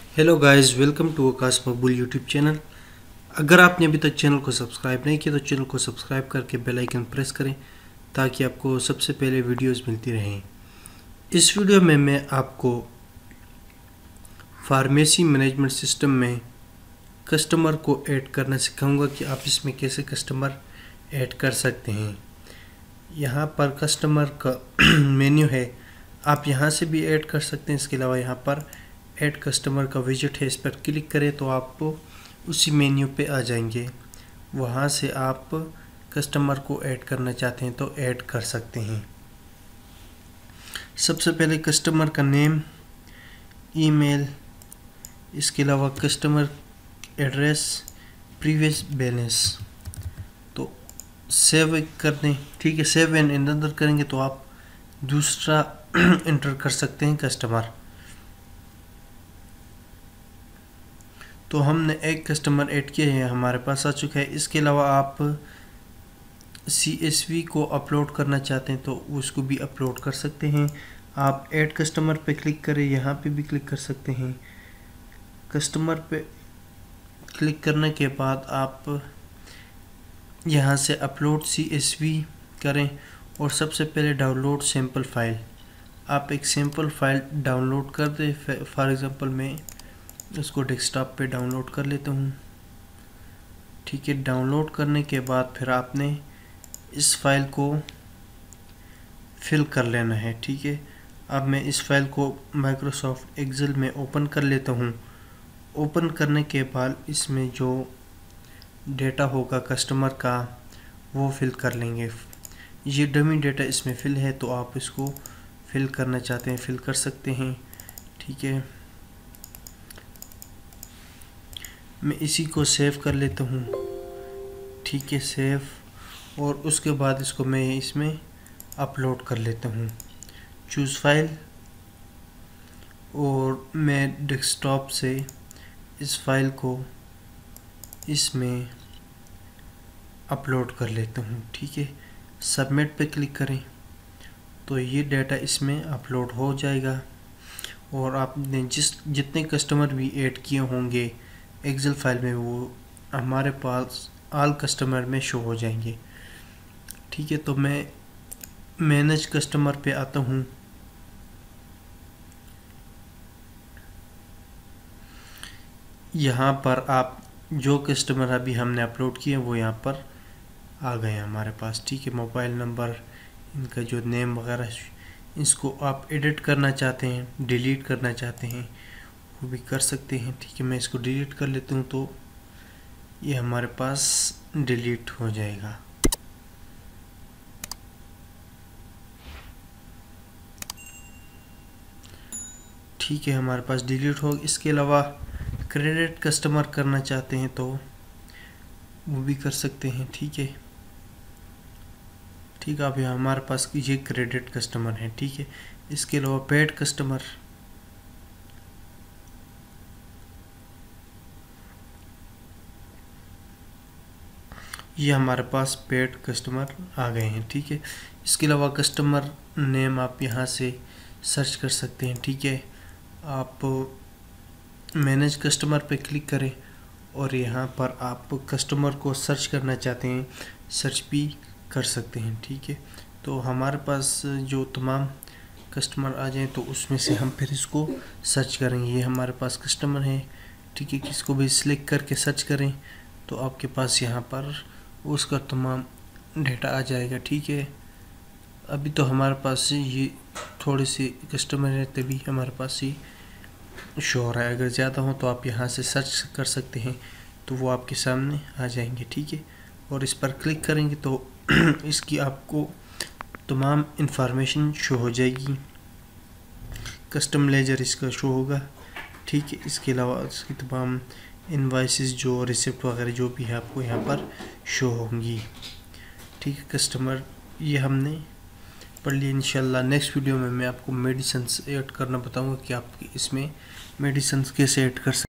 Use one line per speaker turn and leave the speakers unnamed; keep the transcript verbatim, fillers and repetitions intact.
Hello guys, welcome to Akash Maqbool YouTube channel. अगर आपने अभी तक चैनल को सब्सक्राइब नहीं किया तो चैनल को सब्सक्राइब करके बेल आइकन प्रेस करें ताकि आपको सबसे पहले वीडियोस मिलती रहें। इस वीडियो में मैं आपको फार्मेसी मैनेजमेंट सिस्टम में कस्टमर को ऐड करना सिखाऊंगा कि आप इसमें कैसे कस्टमर ऐड कर सकते हैं। यहाँ पर कस्टमर का मेन्यू है, आप यहाँ से भी ऐड कर सकते हैं। इसके अलावा यहाँ पर ऐड कस्टमर का विजिट है, इस पर क्लिक करें तो आप उसी मेन्यू पे आ जाएंगे। वहाँ से आप कस्टमर को ऐड करना चाहते हैं तो ऐड कर सकते हैं। सबसे पहले कस्टमर का नेम, ईमेल, इसके अलावा कस्टमर एड्रेस, प्रीवियस बैलेंस तो सेव कर दें। ठीक है, सेव एंड अंदर करेंगे तो आप दूसरा इंटर कर सकते हैं कस्टमर। तो हमने एक कस्टमर ऐड किया है, हमारे पास आ चुका है। इसके अलावा आप सी एस वी को अपलोड करना चाहते हैं तो उसको भी अपलोड कर सकते हैं। आप ऐड कस्टमर पे क्लिक करें, यहाँ पे भी क्लिक कर सकते हैं। कस्टमर पे क्लिक करने के बाद आप यहाँ से अपलोड सी एस वी करें और सबसे पहले डाउनलोड सैम्पल फाइल। आप एक सैम्पल फाइल डाउनलोड कर दें। फॉर एग्ज़ाम्पल मैं इसको डेस्कटॉप पे डाउनलोड कर लेता हूँ। ठीक है, डाउनलोड करने के बाद फिर आपने इस फाइल को फिल कर लेना है। ठीक है, अब मैं इस फाइल को माइक्रोसॉफ्ट एक्सेल में ओपन कर लेता हूँ। ओपन करने के बाद इसमें जो डेटा होगा कस्टमर का वो फिल कर लेंगे। ये डमी डेटा इसमें फिल है तो आप इसको फिल करना चाहते हैं फिल कर सकते हैं। ठीक है, मैं इसी को सेव कर लेता हूँ। ठीक है, सेव, और उसके बाद इसको मैं इसमें अपलोड कर लेता हूँ। चूज़ फाइल, और मैं डेस्कटॉप से इस फाइल को इसमें अपलोड कर लेता हूँ। ठीक है, सबमिट पे क्लिक करें तो ये डाटा इसमें अपलोड हो जाएगा। और आपने जिस जितने कस्टमर भी ऐड किए होंगे एक्सेल फाइल में वो हमारे पास ऑल कस्टमर में शो हो जाएंगे। ठीक है, तो मैं मैनेज कस्टमर पे आता हूँ। यहाँ पर आप जो कस्टमर अभी हमने अपलोड किए वो यहाँ पर आ गए हमारे पास। ठीक है, मोबाइल नंबर, इनका जो नेम वगैरह, इसको आप एडिट करना चाहते हैं, डिलीट करना चाहते हैं वो भी कर सकते हैं। ठीक है, मैं इसको डिलीट कर लेता हूँ तो ये हमारे पास डिलीट हो जाएगा। ठीक है, हमारे पास डिलीट हो। इसके अलावा क्रेडिट कस्टमर करना चाहते हैं तो वो भी कर सकते हैं। ठीक है, ठीक है, अभी हमारे पास ये क्रेडिट कस्टमर है। ठीक है, इसके अलावा पेड कस्टमर, ये हमारे पास पेड कस्टमर आ गए हैं। ठीक है, इसके अलावा कस्टमर नेम आप यहाँ से सर्च कर सकते हैं। ठीक है, आप मैनेज कस्टमर पे क्लिक करें और यहाँ पर आप कस्टमर को सर्च करना चाहते हैं सर्च भी कर सकते हैं। ठीक है, तो हमारे पास जो तमाम कस्टमर आ जाएं तो उसमें से हम फिर इसको सर्च करेंगे। ये हमारे पास कस्टमर है। ठीक है, किसको भी सिलेक्ट करके सर्च करें तो आपके पास यहाँ पर उसका तमाम डेटा आ जाएगा। ठीक है, अभी तो हमारे पास ये थोड़े से कस्टमर है तभी हमारे पास ये शो हो रहा है। अगर ज़्यादा हो तो आप यहाँ से सर्च कर सकते हैं तो वो आपके सामने आ जाएंगे। ठीक है, और इस पर क्लिक करेंगे तो इसकी आपको तमाम इंफॉर्मेशन शो हो जाएगी। कस्टम लेजर इसका शो होगा। ठीक है, इसके अलावा इसकी तमाम इनवाइसेस जो रिसिप्ट वगैरह जो भी है आपको यहाँ पर शो होंगी। ठीक है, कस्टमर ये हमने पढ़ लिया। इंशाल्लाह नेक्स्ट वीडियो में मैं आपको मेडिसिन ऐड करना बताऊंगा कि आप इसमें मेडिसिन कैसे ऐड कर सकते हैं।